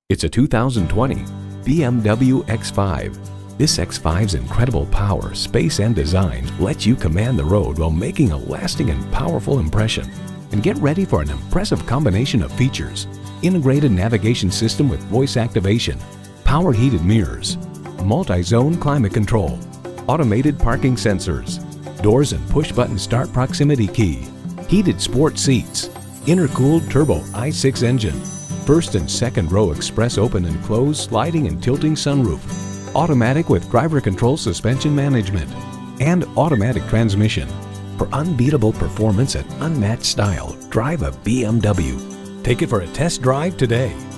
It's a 2020 BMW X5. This X5's incredible power, space, and design lets you command the road while making a lasting and powerful impression. And get ready for an impressive combination of features: integrated navigation system with voice activation, power heated mirrors, multi-zone climate control, automated parking sensors, doors and push-button start proximity key, heated sport seats, intercooled turbo i6 engine, first and second row express open and close sliding and tilting sunroof, automatic with driver control suspension management, and automatic transmission. For unbeatable performance and unmatched style, drive a BMW. Take it for a test drive today.